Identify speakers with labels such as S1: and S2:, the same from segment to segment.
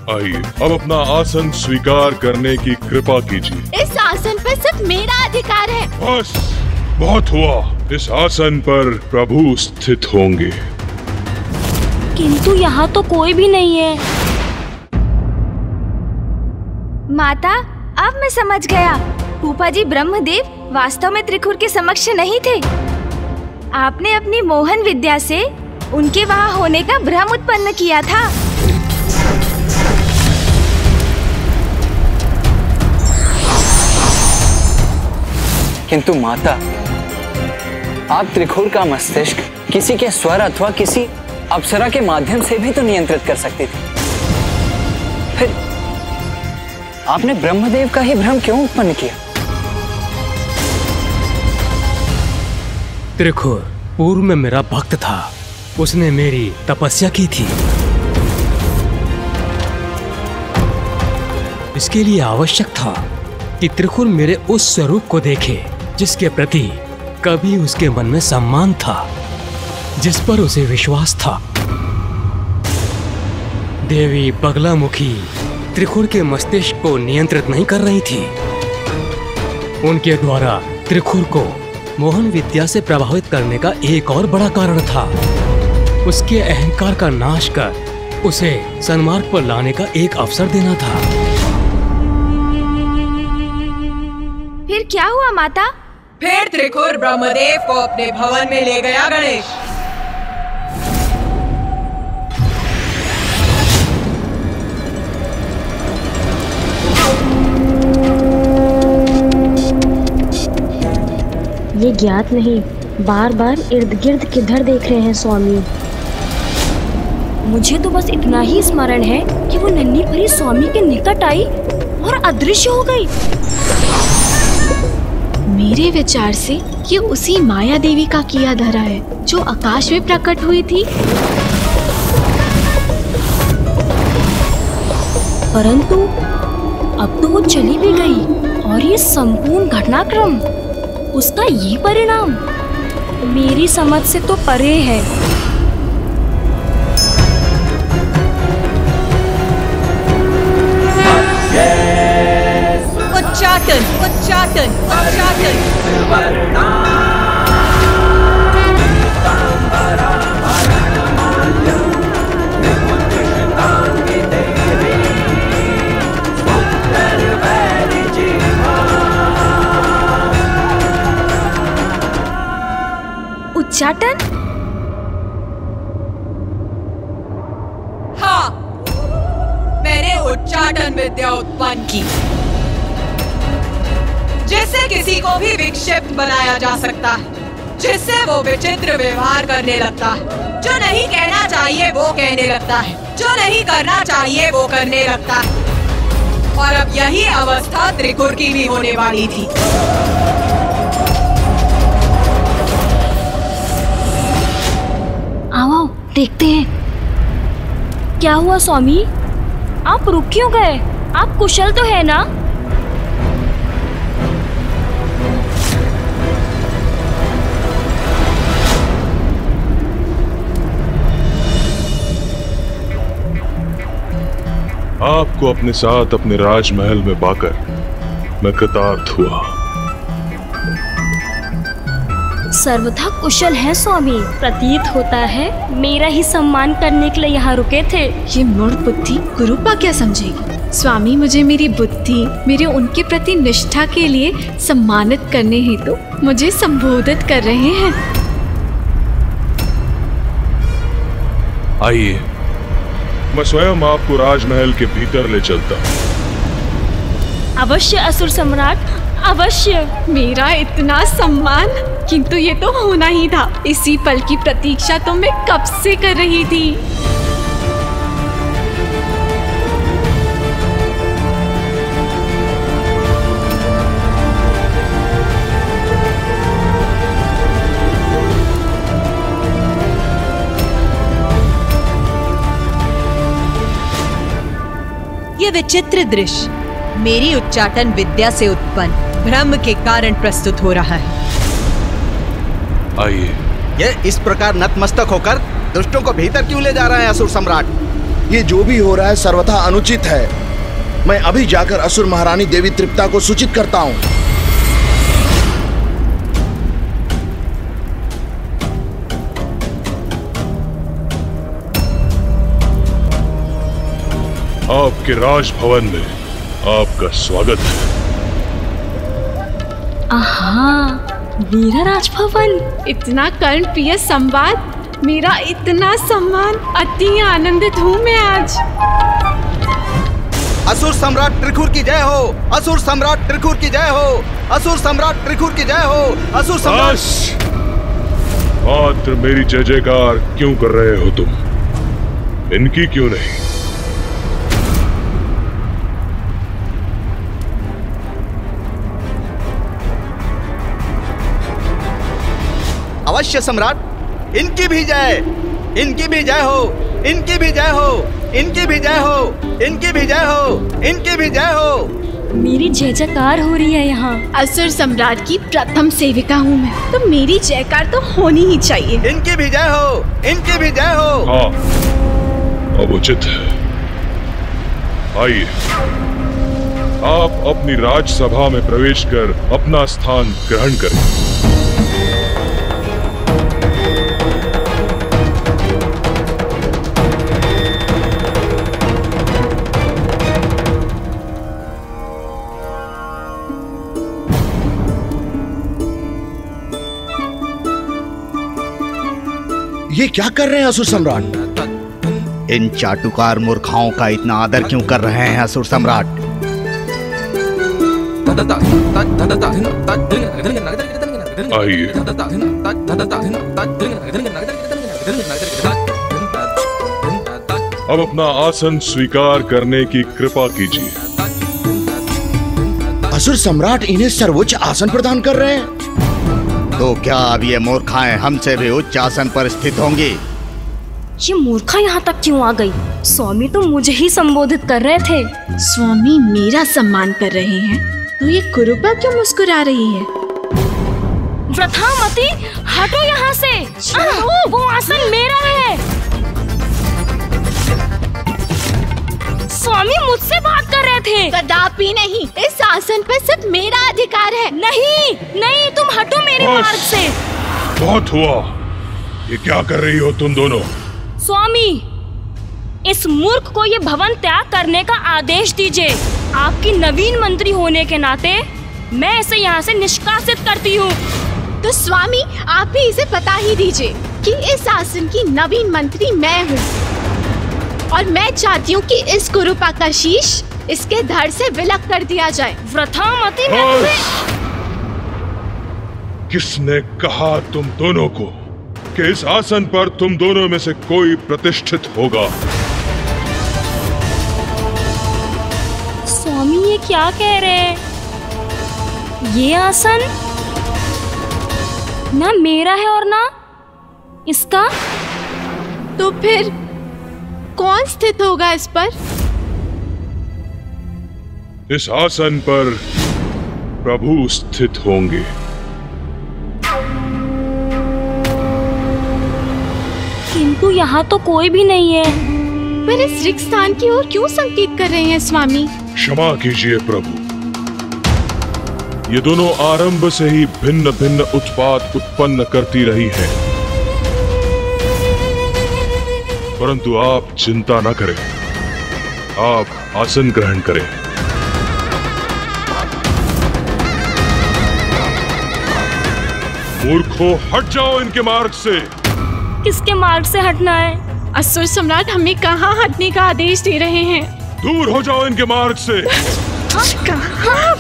S1: आइए, अब अपना आसन स्वीकार करने की कृपा कीजिए।
S2: इस आसन पर सिर्फ मेरा अधिकार है।
S1: बस, बहुत हुआ। इस आसन पर प्रभु स्थित होंगे।
S3: किंतु यहाँ तो कोई भी नहीं है।
S4: माता, अब मैं समझ गया। फूफा जी ब्रह्मदेव वास्तव में त्रिखुर के समक्ष नहीं थे। आपने अपनी मोहन विद्या से उनके वहाँ होने का भ्रम उत्पन्न किया था।
S5: किंतु माता, आप त्रिखुर का मस्तिष्क किसी के स्वर अथवा किसी अप्सरा के माध्यम से भी तो नियंत्रित कर सकती थी। फिर आपने ब्रह्मदेव का ही भ्रम क्यों उत्पन्न किया?
S6: त्रिखुर पूर्व में मेरा भक्त था, उसने मेरी तपस्या की थी। इसके लिए आवश्यक था कि त्रिखुर मेरे उस स्वरूप को देखे जिसके प्रति कभी उसके मन में सम्मान था, जिस पर उसे विश्वास था। देवी बगलामुखी त्रिखुर के मस्तिष्क को नियंत्रित नहीं कर रही थी। उनके द्वारा त्रिखुर को मोहन विद्या से प्रभावित करने का एक और बड़ा कारण था। उसके अहंकार का नाश कर उसे सन्मार्ग पर लाने का एक अवसर देना था।
S4: फिर क्या हुआ माता?
S7: फिर त्रिखुर ब्रह्मदेव को अपने भवन में ले गया गणेश।
S3: ये ज्ञात नहीं, बार बार इर्द गिर्द किधर देख रहे हैं स्वामी। मुझे तो बस इतना ही स्मरण है कि वो नन्ही परी स्वामी के निकट आई और अदृश्य हो गई।
S2: मेरे विचार से ये उसी माया देवी का किया धरा है जो आकाश में प्रकट हुई थी।
S3: परंतु अब तो वो चली भी गई और ये संपूर्ण घटनाक्रम, उसका ये परिणाम मेरी समझ से तो परे है।
S7: उच्चाटन, उच्चाटन, उच्चाटन।
S4: उच्चाटन?
S7: हाँ, मैंने उच्चाटन विद्या उत्पन्न की, जिससे किसी को भी विक्षिप्त बनाया जा सकता है, जिससे वो विचित्र व्यवहार करने लगता है, जो नहीं कहना चाहिए वो कहने लगता है, जो नहीं करना चाहिए वो करने लगता है। और अब यही अवस्था त्रिखुर की भी होने वाली थी।
S3: आओ देखते हैं क्या हुआ। स्वामी, आप रुक क्यों गए? आप कुशल तो है ना?
S1: आपको अपने साथ अपने राजमहल में पाकर मैं कृतार्थ हुआ।
S3: सर्वथा कुशल है स्वामी। प्रतीत होता है मेरा ही सम्मान करने के लिए यहाँ रुके थे।
S2: ये मूढ़ बुद्धि गुरुपा क्या समझेगी? स्वामी मुझे मेरी बुद्धि, मेरे उनके प्रति निष्ठा के लिए सम्मानित करने हेतु मुझे संबोधित कर रहे हैं।
S1: आइए, मैं स्वयं आपको राजमहल के भीतर ले चलता हूँ।
S3: अवश्य असुर सम्राट, अवश्य।
S2: मेरा इतना सम्मान, किंतु ये तो होना ही था। इसी पल की प्रतीक्षा तो मैं कब से कर रही थी।
S7: ये विचित्र दृश्य मेरी उच्चाटन विद्या से उत्पन्न भ्रम के कारण प्रस्तुत हो रहा है।
S1: आइए।
S8: ये इस प्रकार नतमस्तक होकर दुष्टों को भीतर क्यों ले जा रहा है असुर सम्राट? ये जो भी हो रहा है सर्वथा अनुचित है। मैं अभी जाकर असुर महारानी देवी तृप्ता को सूचित करता हूँ।
S1: आपके राजभवन में आपका स्वागत है।
S3: आहा, मेरा राजभवन।
S2: इतना कर्णप्रिय संवाद, मेरा इतना सम्मान, अति आनंदित हूँ मैं आज।
S9: असुर सम्राट त्रिखुर की जय हो, असुर सम्राट त्रिखुर की जय हो, असुर सम्राट त्रिखुर की जय हो, असुर सम्राट।
S1: मात्र मेरी जय जयकार क्यों कर रहे हो तुम? इनकी क्यों नहीं?
S9: अवश्य सम्राट, इनकी भी जय, इनकी भी जय हो, इनकी भी जय हो, इनकी भी जय हो, इनकी भी जय हो, इनकी भी जय हो।
S3: मेरी जय जयकार हो रही है यहाँ।
S2: असुर सम्राट की प्रथम सेविका हूँ मैं, तो मेरी जयकार तो होनी ही चाहिए।
S9: इनकी भी जय हो, इनकी भी जय हो।
S1: हाँ, अब उचित है। आइए, आप अपनी राजसभा में प्रवेश कर अपना स्थान ग्रहण करें।
S8: ये क्या कर रहे हैं असुर सम्राट?
S9: इन चाटुकार मूर्खाओं का इतना आदर क्यों कर रहे हैं असुर सम्राट?
S1: आइए, अब अपना आसन स्वीकार करने की कृपा कीजिए।
S8: असुर सम्राट इन्हें सर्वोच्च आसन प्रदान कर रहे हैं।
S9: तो क्या अब ये मूर्खाएं हमसे भी उच्च आसन पर स्थित होंगी?
S3: ये मूर्खा यहाँ तक क्यों आ गई? स्वामी तो मुझे ही संबोधित कर रहे थे।
S2: स्वामी मेरा सम्मान कर रहे हैं, तो ये कुरूपा क्यों मुस्कुरा रही है?
S3: व्रथामती, हटो यहाँ से। वो आसन मेरा है। स्वामी मुझसे बात कर रहे थे।
S2: कदापि नहीं, इस आसन पर सिर्फ मेरा अधिकार है।
S3: नहीं नहीं, तुम हटो मेरे मार्ग से।
S1: बहुत हुआ, ये क्या कर रही हो तुम दोनों?
S3: स्वामी, इस मूर्ख को ये भवन त्याग करने का आदेश दीजिए। आपकी नवीन मंत्री होने के नाते मैं इसे यहाँ से निष्कासित करती हूँ।
S2: तो स्वामी, आप ही इसे पता ही दीजिए कि इस आसन की नवीन मंत्री मैं हूँ, और मैं चाहती हूँ कि इस कुरूपा का शीश इसके धड़ से विलक कर दिया जाए।
S3: व्रथामती,
S1: किसने कहा तुम दोनों को कि इस आसन पर तुम दोनों में से कोई प्रतिष्ठित होगा?
S3: स्वामी, ये क्या कह रहे हैं? ये आसन ना मेरा है और ना इसका।
S2: तो फिर कौन स्थित होगा इस पर?
S1: इस आसन पर प्रभु स्थित होंगे।
S3: किंतु यहाँ तो कोई भी नहीं है।
S2: पर इस रिक्त स्थान की ओर क्यों संकेत कर रहे हैं स्वामी?
S1: क्षमा कीजिए प्रभु, ये दोनों आरंभ से ही भिन्न भिन्न उत्पात उत्पन्न करती रही हैं। परंतु आप चिंता न करें, आप आसन ग्रहण करें। मूर्खों, हट जाओ इनके मार्ग से।
S3: किसके मार्ग से हटना है?
S2: असुर सम्राट हमें कहाँ हटने का आदेश दे रहे हैं?
S1: दूर हो जाओ इनके मार्ग से।
S2: कहाँ?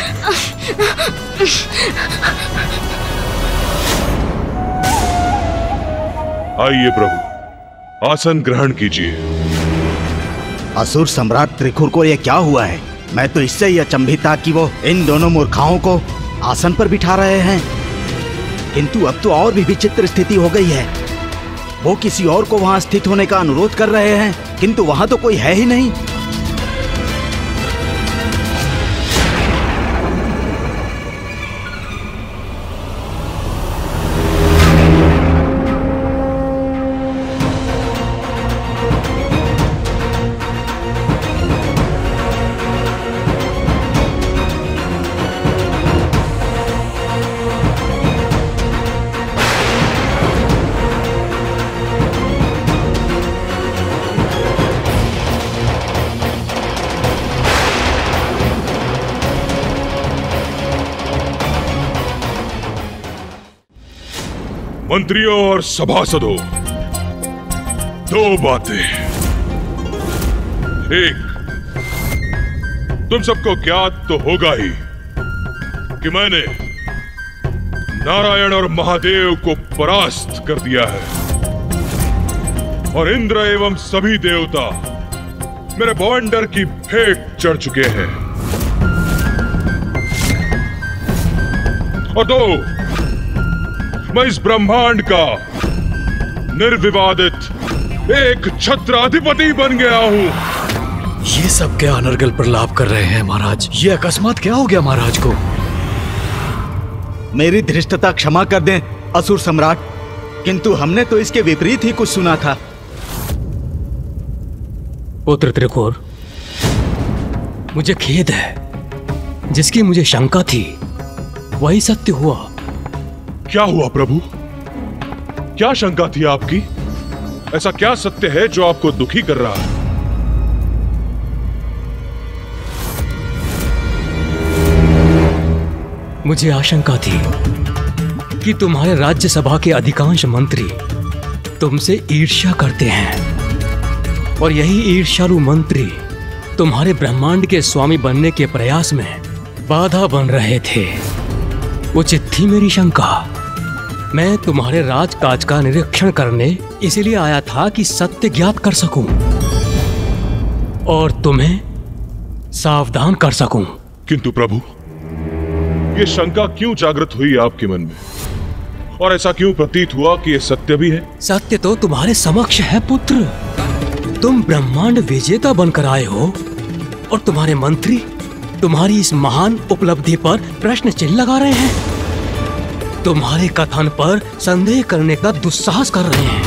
S1: आइए प्रभु, आसन ग्रहण कीजिए।
S9: असुर सम्राट त्रिखुर को यह क्या हुआ है? मैं तो इससे ही अचंभित था कि वो इन दोनों मूर्खाओं को आसन पर बिठा रहे हैं, किंतु अब तो और भी विचित्र स्थिति हो गई है। वो किसी और को वहां स्थित होने का अनुरोध कर रहे हैं, किंतु वहां तो कोई है ही नहीं।
S1: मंत्रियों और सभासदों, दो बातें। एक, तुम सबको ज्ञात तो होगा ही कि मैंने नारायण और महादेव को परास्त कर दिया है और इंद्र एवं सभी देवता मेरे बवंडर की भेंट चढ़ चुके हैं। और दो, मैं इस ब्रह्मांड का निर्विवादित एक छत्राधिपति बन गया हूं।
S10: ये सब क्या अनर्गल प्रलाप कर रहे हैं महाराज? ये अकस्मात क्या हो गया महाराज को?
S9: मेरी धृष्टता क्षमा कर दें असुर सम्राट, किंतु हमने तो इसके विपरीत ही कुछ सुना था।
S6: पुत्र त्रिकोर, मुझे खेद है, जिसकी मुझे शंका थी वही सत्य हुआ।
S1: क्या हुआ प्रभु? क्या शंका थी आपकी? ऐसा क्या सत्य है जो आपको दुखी कर रहा है?
S6: मुझे आशंका थी कि तुम्हारे राज्यसभा के अधिकांश मंत्री तुमसे ईर्ष्या करते हैं और यही ईर्ष्यालु मंत्री तुम्हारे ब्रह्मांड के स्वामी बनने के प्रयास में बाधा बन रहे थे। उचित थी मेरी शंका। मैं तुम्हारे राजकाज का निरीक्षण करने इसीलिए आया था कि सत्य ज्ञात कर सकूं और तुम्हें सावधान कर सकूं।
S1: किंतु प्रभु, ये शंका क्यों जागृत हुई आपके मन में, और ऐसा क्यों प्रतीत हुआ कि ये सत्य भी है?
S6: सत्य तो तुम्हारे समक्ष है पुत्र। तुम ब्रह्मांड विजेता बनकर आए हो और तुम्हारे मंत्री तुम्हारी इस महान उपलब्धि पर प्रश्न चिन्ह लगा रहे हैं, तुम्हारे कथन पर संदेह करने का दुस्साहस कर रहे हैं।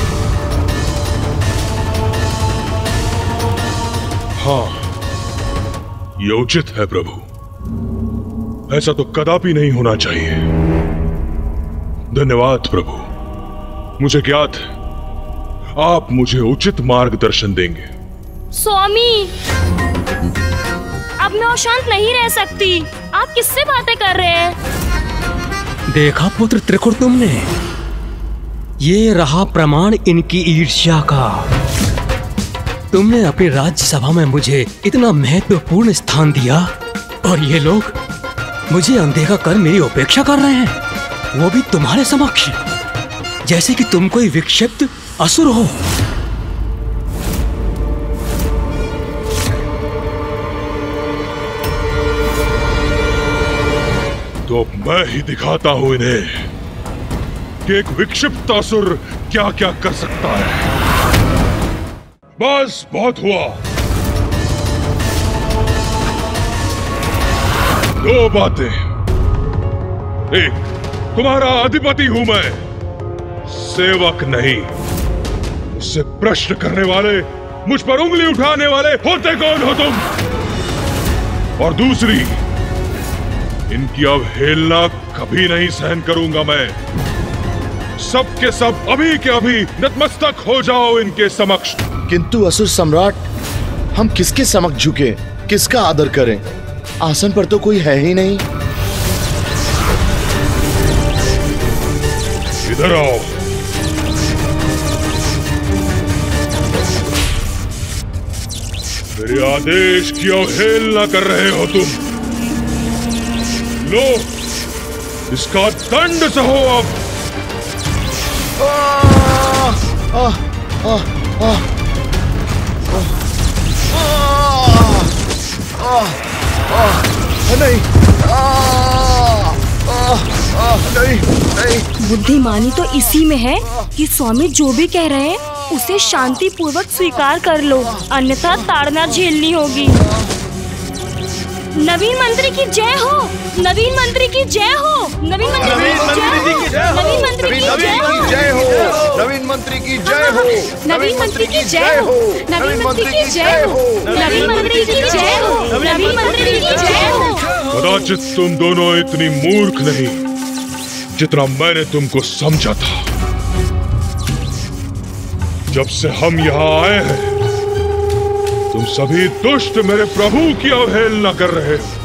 S1: हाँ, ये उचित है प्रभु। ऐसा तो कदापि नहीं होना चाहिए। धन्यवाद प्रभु। मुझे ज्ञात है आप मुझे उचित मार्गदर्शन देंगे।
S3: स्वामी, अब मैं और शांत नहीं रह सकती। आप किससे बातें कर रहे हैं?
S6: देखा पुत्र त्रिकुर तुमने, ये रहा प्रमाण इनकी ईर्ष्या का। तुमने अपनी राज्यसभा में मुझे इतना महत्वपूर्ण स्थान दिया और ये लोग मुझे अनदेखा कर मेरी उपेक्षा कर रहे हैं, वो भी तुम्हारे समक्ष, जैसे कि तुम कोई विक्षिप्त असुर हो।
S1: तो मैं ही दिखाता हूं इन्हें कि एक विक्षिप्त असुर क्या क्या कर सकता है। बस बहुत हुआ। दो बातें। एक, तुम्हारा अधिपति हूं मैं, सेवक नहीं। मुझसे प्रश्न करने वाले, मुझ पर उंगली उठाने वाले होते कौन हो तुम? और दूसरी, इनकी अवहेलना कभी नहीं सहन करूंगा मैं। सब के सब अभी के अभी नतमस्तक हो जाओ इनके समक्ष।
S8: किंतु असुर सम्राट, हम किसके समक्ष झुके, किसका आदर करें? आसन पर तो कोई है ही नहीं।
S1: इधर आओ। मेरे आदेश की अवहेलना कर रहे हो तुम। लो, इसका दंड सहो अब।
S8: नहीं, नहीं, नहीं।
S3: बुद्धिमानी तो इसी में है कि स्वामी जो भी कह रहे हैं उसे शांति पूर्वक स्वीकार कर लो, अन्यथा ताड़ना झेलनी होगी। नवीन मंत्री की जय हो, नवीन मंत्री की जय हो, नवीन मंत्री की जय हो, नवीन मंत्री की जय हो,
S8: नवीन मंत्री की जय हो,
S2: नवीन मंत्री की जय हो, नवीन मंत्री की जय हो, नवीन मंत्री की जय हो, नवीन मंत्री की जय हो।
S1: कदाचित तुम दोनों इतनी मूर्ख नहीं जितना मैंने तुमको समझा था। जब से हम यहाँ आए हैं, तुम सभी दुष्ट मेरे प्रभु की अवहेलना कर रहे हो,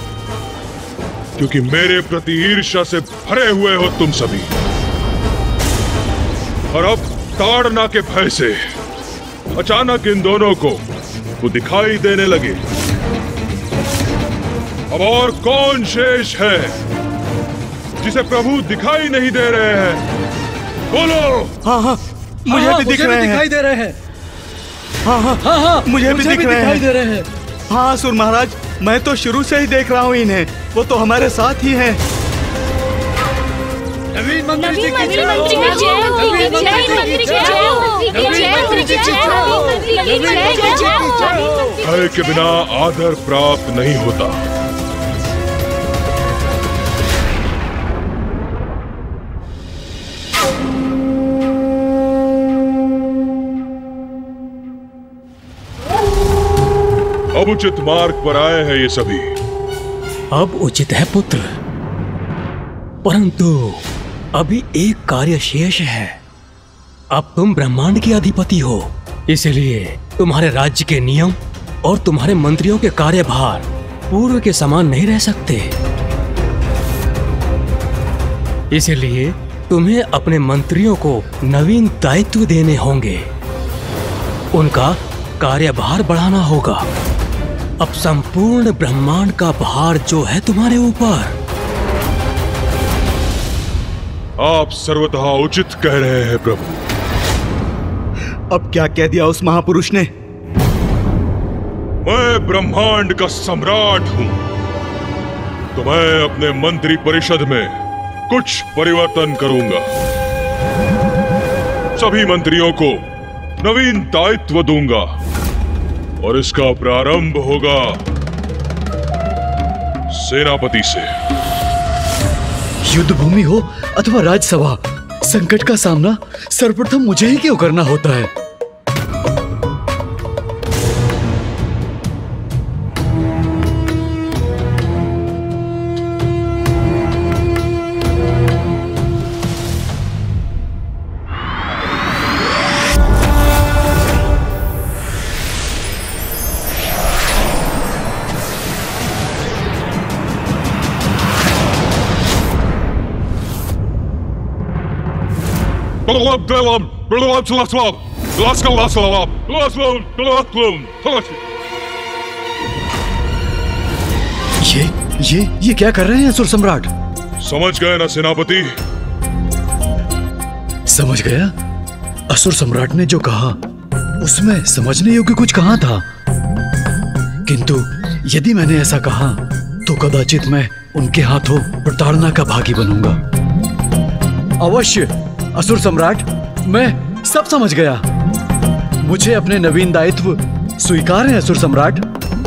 S1: क्योंकि मेरे प्रति ईर्ष्या से भरे हुए हो तुम सभी। और अब ताड़ना के भय से अचानक इन दोनों को वो दिखाई देने लगे। अब और कौन शेष है जिसे प्रभु दिखाई नहीं दे रहे हैं? बोलो।
S9: हाँ हाँ, मुझे भी दिख रहे हैं।
S10: दिखाई दे रहे हैं।
S9: हाँ हाँ
S10: हाँ हाँ,
S9: मुझे भी
S10: दिखाई दे रहे हैं।
S9: हाँ असुर महाराज, मैं तो शुरू से ही देख रहा हूँ इन्हें। वो तो हमारे साथ ही हैं।
S10: नवीन मंत्री जी की
S3: नवीन मंत्री की जय हो, नवीन मंत्री की जय हो, नवीन मंत्री की जय हो, नवीन मंत्री की जय हो।
S1: भय के बिना आदर प्राप्त नहीं होता। अब उचित मार्ग पर आए हैं ये सभी।
S6: अब उचित है पुत्र, परंतु अभी एक कार्य शेष है। अब तुम ब्रह्मांड के अधिपति हो, इसलिए तुम्हारे राज्य के नियम और तुम्हारे मंत्रियों के कार्यभार पूर्व के समान नहीं रह सकते। इसलिए तुम्हें अपने मंत्रियों को नवीन दायित्व देने होंगे, उनका कार्यभार बढ़ाना होगा। अब संपूर्ण ब्रह्मांड का भार जो है तुम्हारे ऊपर।
S1: आप सर्वतः उचित कह रहे हैं प्रभु।
S9: अब क्या कह दिया उस महापुरुष ने?
S1: मैं ब्रह्मांड का सम्राट हूं, तो मैं अपने मंत्री परिषद में कुछ परिवर्तन करूंगा। सभी मंत्रियों को नवीन दायित्व दूंगा और इसका प्रारंभ होगा सेनापति से।
S10: युद्ध भूमि हो अथवा राजसभा, संकट का सामना सर्वप्रथम मुझे ही क्यों करना होता है? ये क्या कर रहे हैं असुर सम्राट?
S1: समझ गए ना सेनापति?
S10: समझ गया। असुर सम्राट ने जो कहा उसमें समझने योग्य कुछ कहा था, किंतु यदि मैंने ऐसा कहा तो कदाचित मैं उनके हाथों प्रताड़ना का भागी बनूंगा। अवश्य असुर सम्राट, मैं सब समझ गया। मुझे अपने नवीन दायित्व स्वीकार है असुर सम्राट।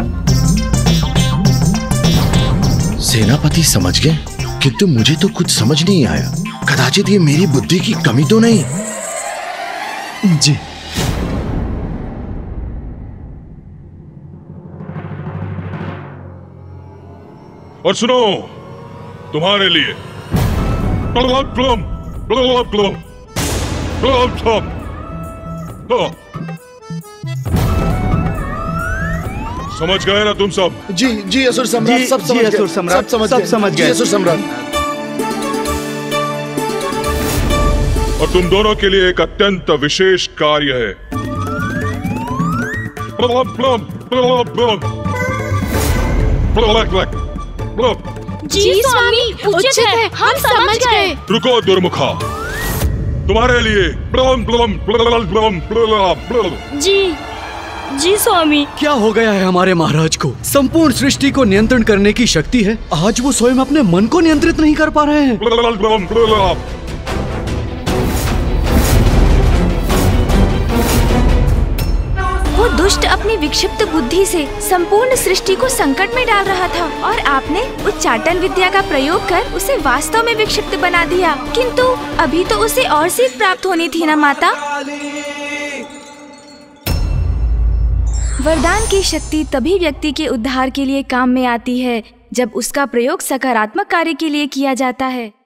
S8: सेनापति समझ गए, किंतु मुझे तो कुछ समझ नहीं आया। कदाचित ये मेरी बुद्धि की कमी तो नहीं?
S10: जी।
S1: और सुनो, तुम्हारे लिए समझ गए ना तुम सब?
S8: जी जी असुर सम्राट, सब समझ गए। सब समझ गए असुर सम्राट।
S1: और तुम दोनों के लिए एक अत्यंत विशेष कार्य है।
S2: जी स्वामी, उचित है, हम समझ गए।
S1: रुको दुर्मुखा, तुम्हारे लिए
S3: जी स्वामी।
S10: क्या हो गया है हमारे महाराज को? संपूर्ण सृष्टि को नियंत्रण करने की शक्ति है, आज वो स्वयं अपने मन को नियंत्रित नहीं कर पा रहे हैं।
S4: वो दुष्ट अपनी विक्षिप्त बुद्धि से संपूर्ण सृष्टि को संकट में डाल रहा था और आपने उच्चाटन विद्या का प्रयोग कर उसे वास्तव में विक्षिप्त बना दिया। किंतु अभी तो उसे और सीख प्राप्त होनी थी ना माता। वरदान की शक्ति तभी व्यक्ति के उद्धार के लिए काम में आती है जब उसका प्रयोग सकारात्मक कार्य के लिए किया जाता है।